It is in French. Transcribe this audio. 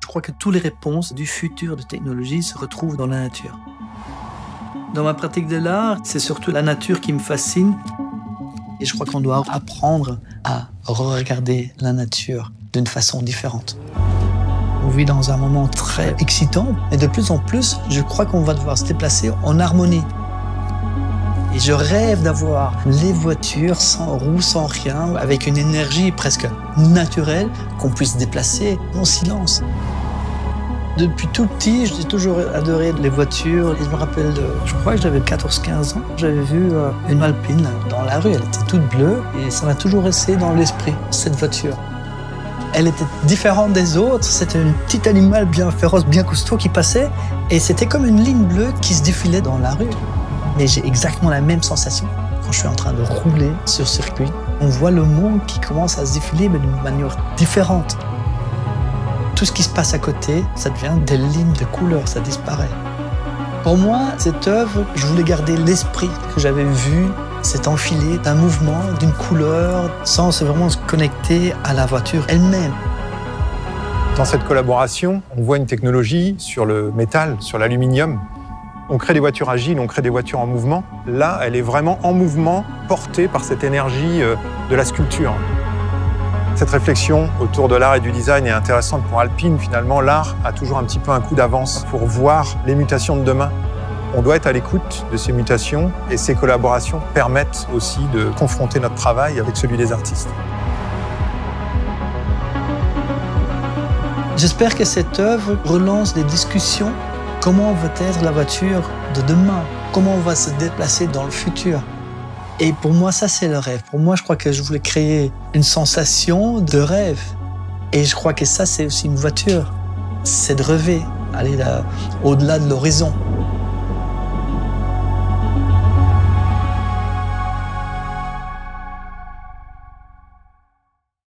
crois que toutes les réponses du futur de technologie se retrouvent dans la nature. Dans ma pratique de l'art, c'est surtout la nature qui me fascine. Et je crois qu'on doit apprendre à regarder la nature d'une façon différente. On vit dans un moment très excitant et de plus en plus, je crois qu'on va devoir se déplacer en harmonie. Et je rêve d'avoir les voitures sans roues, sans rien, avec une énergie presque naturelle qu'on puisse déplacer en silence. Depuis tout petit, j'ai toujours adoré les voitures. Et je me rappelle, je crois que j'avais 14-15 ans, j'avais vu une Alpine dans la rue. Elle était toute bleue et ça m'a toujours resté dans l'esprit, cette voiture. Elle était différente des autres. C'était un petit animal bien féroce, bien costaud qui passait. Et c'était comme une ligne bleue qui se défilait dans la rue. Mais j'ai exactement la même sensation quand je suis en train de rouler sur circuit. On voit le monde qui commence à se défiler, mais d'une manière différente. Tout ce qui se passe à côté, ça devient des lignes de couleurs, ça disparaît. Pour moi, cette œuvre, je voulais garder l'esprit que j'avais vu, cet enfilé d'un mouvement, d'une couleur, sans vraiment se connecter à la voiture elle-même. Dans cette collaboration, on voit une technologie sur le métal, sur l'aluminium. On crée des voitures agiles, on crée des voitures en mouvement. Là, elle est vraiment en mouvement, portée par cette énergie de la sculpture. Cette réflexion autour de l'art et du design est intéressante pour Alpine. Finalement, l'art a toujours un petit peu un coup d'avance pour voir les mutations de demain. On doit être à l'écoute de ces mutations et ces collaborations permettent aussi de confronter notre travail avec celui des artistes. J'espère que cette œuvre relance des discussions. Comment va être la voiture de demain? Comment on va se déplacer dans le futur? Et pour moi, ça, c'est le rêve. Pour moi, je crois que je voulais créer une sensation de rêve. Et je crois que ça, c'est aussi une voiture. C'est de rêver, aller là, au-delà de l'horizon.